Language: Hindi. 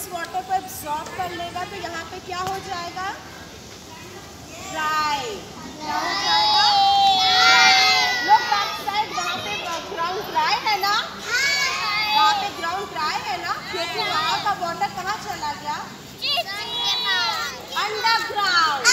इस वाटर को एब्जॉर्ब कर लेगा तो यहाँ पे क्या हो जाएगा? ड्राई। क्या हो जाएगा? लोग बैक साइड, वहाँ पे ग्राउंड ड्राई है ना? वहाँ पे ग्राउंड ड्राई है ना, क्योंकि वहाँ का वाटर कहाँ चला गया? अंडरग्राउंड।